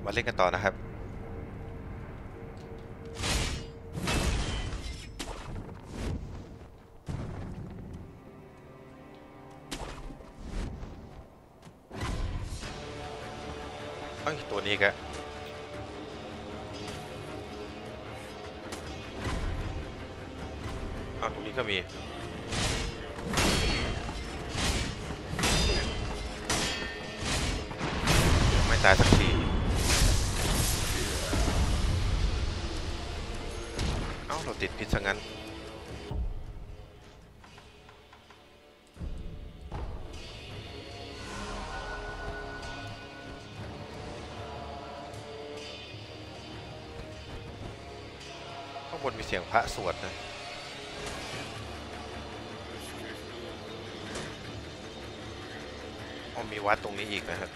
มาเล่นกันต่อนะครับเอ้ยตัวนี้ก็เอาตรงนี้ก็มีไม่ตายสักทีเอ้าเราติดพิษซะงั้นข้างบนมีเสียงพระสวดนะอ๋อมีวัดตรงนี้อีกนะครับ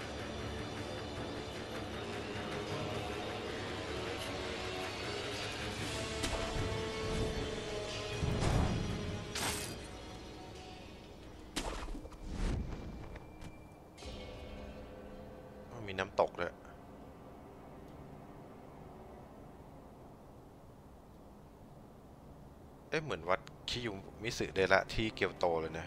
มีน้ำตกด้วยเหมือนวัดคิยุมิสึเดระที่เกียวโตเลยนะ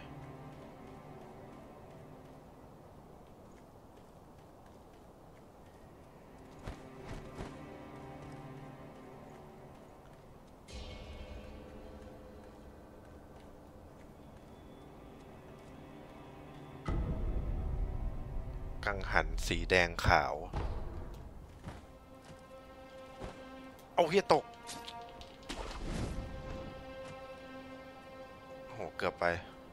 กังหันสีแดงขาวเอาเฮียตกโหเกือบไป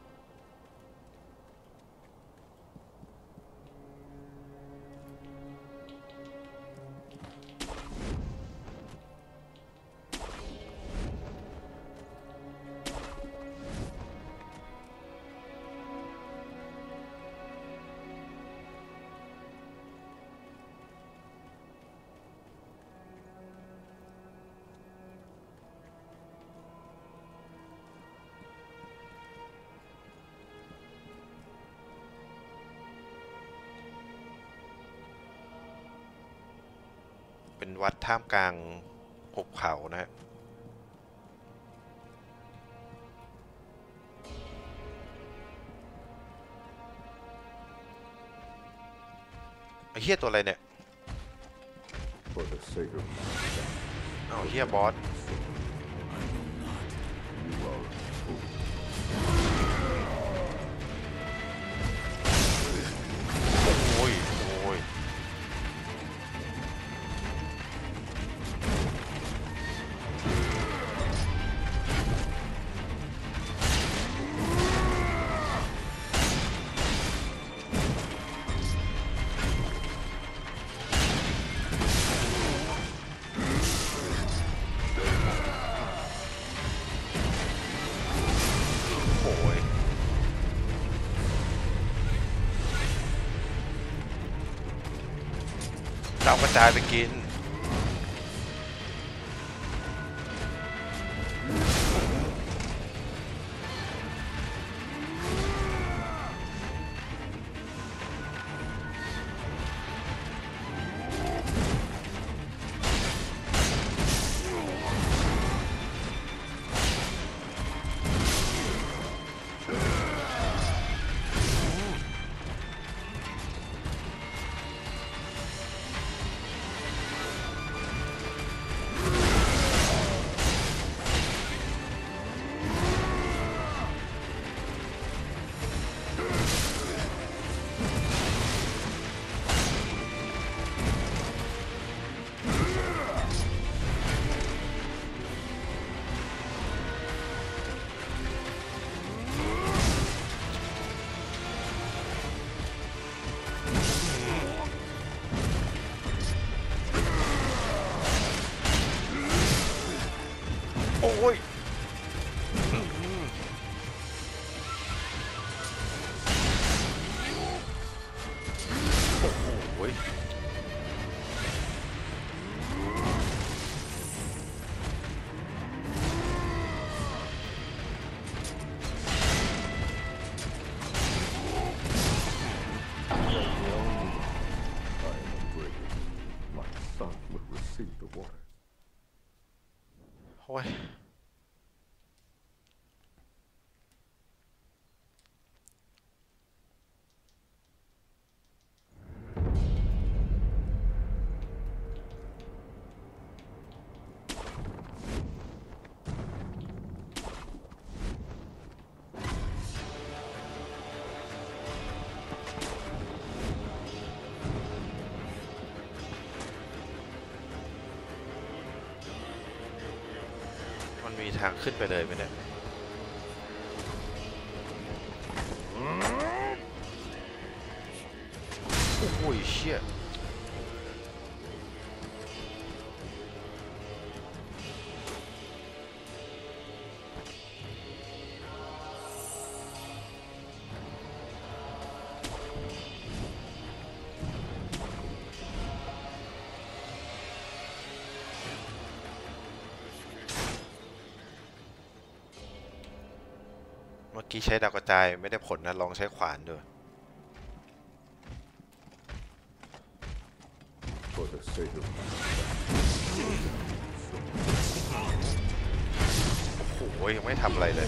เป็นวัดท่ามกลางหุบเขานะฮะไอ้เฮียตัวอะไรเนี่ยอ้าวเฮียบอสโอ้ยโอ้ยเรากระจายไปกินโอ้ยโอ้ย water. โอ้ยมันมีทางขึ้นไปเลยไหมเนี่ยโอ้ยเชี่ยเมื่อกี้ใช้ดาวกระจายไม่ได้ผลนะลองใช้ขวานดู For the sake of โอ้โหยังไม่ทำอะไรเลย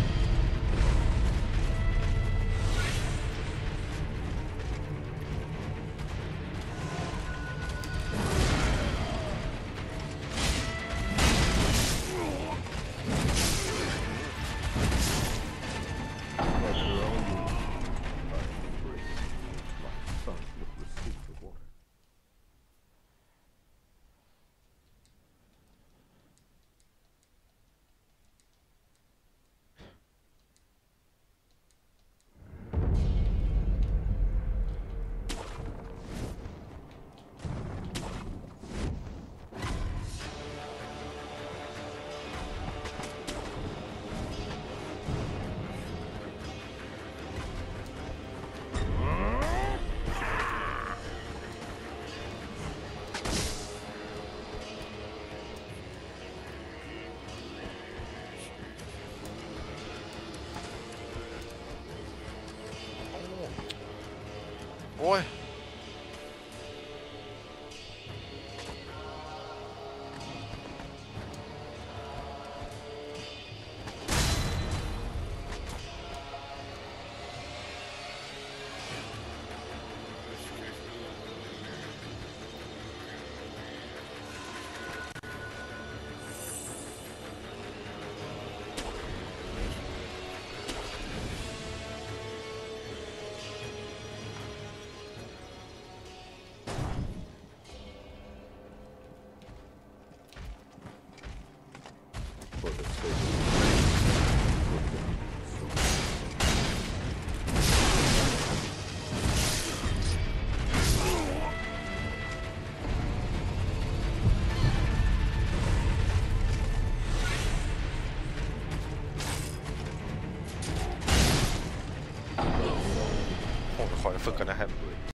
โอ้ยผมขอฝึกกันนะครับ